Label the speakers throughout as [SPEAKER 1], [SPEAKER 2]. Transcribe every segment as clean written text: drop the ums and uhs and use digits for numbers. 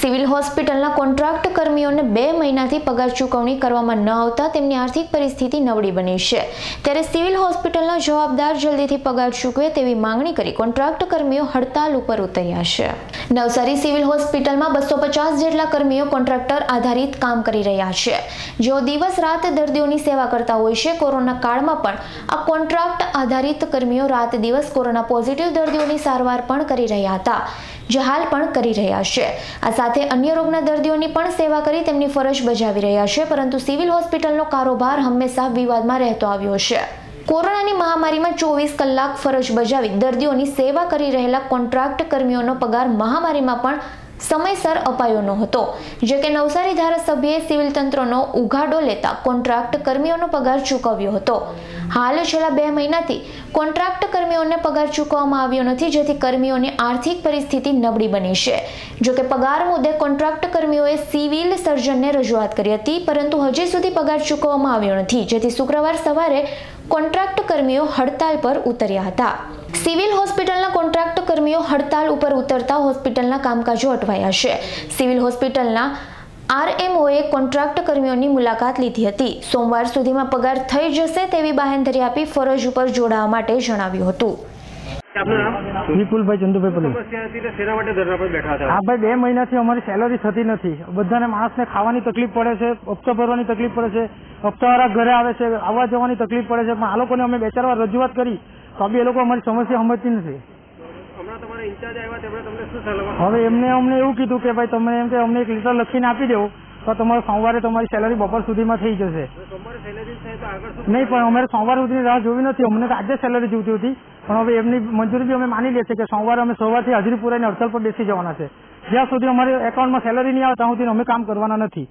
[SPEAKER 1] Civil હોસ્પિટલના contract કર્મીઓને 2 મહિનાથી પગાર ચૂકવણી કરવામાં ન આવતા તેમની આર્થિક પરિસ્થિતિ નબળી બની છે। ત્યારે સિવિલ હોસ્પિટલના જવાબદાર જલ્દીથી પગાર ચૂકવે તેવી માંગણી કરી કોન્ટ્રાક્ટ કર્મીઓ હડતાલ ઉપર ઉતર્યા છે। નવસારી સિવિલ હોસ્પિટલમાં 250 જેટલા કર્મીઓ કોન્ટ્રાક્ટર આધારિત કામ કરી રહ્યા છે, જેઓ દિવસ રાત દર્દીઓની સેવા કરતા હોય છે। કોરોના કાળમાં પણ આ કોન્ટ્રાક્ટ આધારિત કર્મીઓ રાત દિવસ કોરોના પોઝિટિવ દર્દીઓની સારવાર પણ કરી રહ્યા હતા, જે હાલ પણ કરી રહ્યા છે। આ સાથે અન્ય રોગના દર્દીઓની પણ સેવા કરી તેમની ફરજ બજાવી રહ્યા છે, પરંતુ સિવિલ હોસ્પિટલનો કારોબાર હંમેશા વિવાદમાં રહેતો આવ્યો છે। કોરોનાની મહામારીમાં 24 કલાક ફરજ બજાવી દર્દીઓની સેવા કરી રહેલા કોન્ટ્રાક્ટ કર્મીઓનો પગાર મહામારીમાં પણ સમયસર અપાયો ન હતો, જે કે નવસારી ધારાસભ્યએ સિવિલ તંત્રનો ઉઘાડો લેતા કોન્ટ્રાક્ટ કર્મીઓનો પગાર ચૂકવ્યો હતો। હાલ છેલ્લા 2 મહિનાથી કોન્ટ્રાક્ટ કર્મીઓને પગાર ચૂકવવામાં આવ્યો નથી, જેથી કર્મીઓની આર્થિક પરિસ્થિતિ નબળી બની છે। જો કે પગાર મુદ્દે કોન્ટ્રાક્ટ કર્મીઓએ સિવિલ સર્જનને રજૂઆત કરી હતી, પરંતુ હજી સુધી પગાર ચૂકવવામાં આવ્યો નથી, જેથી શુક્રવાર સવારે કોન્ટ્રાક્ટ કર્મીઓ હડતાલ પર ઉતર્યા હતા। સિવિલ હોસ્પિટલના કોન્ટ્રાક્ટ કર્મીઓ હડતાલ ઉપર ઉતરતા હોસ્પિટલના કામકાજો અટવાયા છે। સિવિલ હોસ્પિટલના આરએમઓએ કોન્ટ્રાક્ટ કર્મીઓની મુલાકાત લીધી હતી। સોમવાર સુધીમાં પગાર થઈ જશે તેવી બાહેંધરી આપી ફરજ ઉપર જોડાવા માટે જણાવ્યું હતું।
[SPEAKER 2] વિપુલભાઈ ચંદુભાઈ પટેલ। હા ભાઈ, 2 મહિનાથી અમારી સેલરી થતી નથી। બધાને માણસને ખાવાની તકલીફ પડે છે, હપ્તા ભરવાની તકલીફ પડે છે, હપ્તાવાળા ઘરે આવે છે, આવવા જવાની તકલીફ પડે છે, પણ આ લોકોને અમે 2-4 વાર રજૂઆત કરી તો બી એ લોકો અમારી સમસ્યા સમજતી નથી। હવે એમને અમને એવું કીધું કે ભાઈ તમે એમ કે અમને એક લેટર લખીને આપી દેવો તો તમારે સોમવારે તમારી સેલરી બપોર સુધીમાં થઈ જશે। નહીં, પણ અમારે સોમવાર સુધીની રાહ જોવી નથી, અમને તો આજે સેલરી જોઈતી હતી, પણ હવે એમની મંજૂરી બી અમે માની લઈએ છીએ કે સોમવારે અમે સવારથી હાજરી પુરાઈને હડતાલ પર બેસી જવાના છે। જ્યાં સુધી અમારી એકાઉન્ટમાં સેલરી નહીં આવે ત્યાં સુધી અમે કામ કરવાના નથી।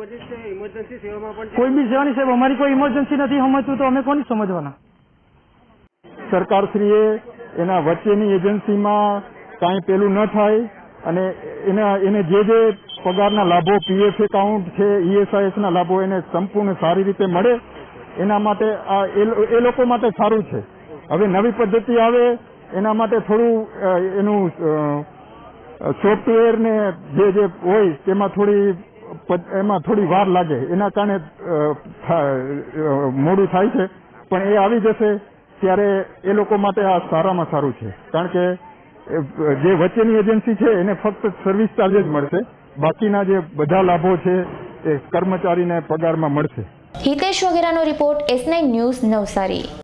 [SPEAKER 2] કોઈ બી સેવાની સાહેબ અમારી કોઈ ઇમરજન્સી નથી સમજતું તો અમે કોની સમજવાના?
[SPEAKER 3] સરકારશ્રીએ એના વચ્ચેની એજન્સીમાં કાંઈ પેલું ન થાય અને એને જે પગારના લાભો, પીએફ એકાઉન્ટ છે, ઈએસઆઈએસના લાભો એને સંપૂર્ણ સારી રીતે મળે, એના માટે એ લોકો માટે સારું છે। હવે નવી પદ્ધતિ આવે એના માટે થોડું એનું સોફ્ટવેર ને જે હોય તેમાં થોડી વાર લાગે, એના કારણે મોડું થાય છે, પણ એ આવી જશે ત્યારે એ લોકો માટે આ સારામાં સારું છે। કારણ કે જે વચ્ચેની એજન્સી છે એને ફક્ત સર્વિસ ચાર્જ જ મળશે, બાકીના જે બધા લાભો છે એ કર્મચારીને પગારમાં મળશે।
[SPEAKER 1] હિતેશ વગેરાનો રિપોર્ટ S9 ન્યૂઝ નવસારી।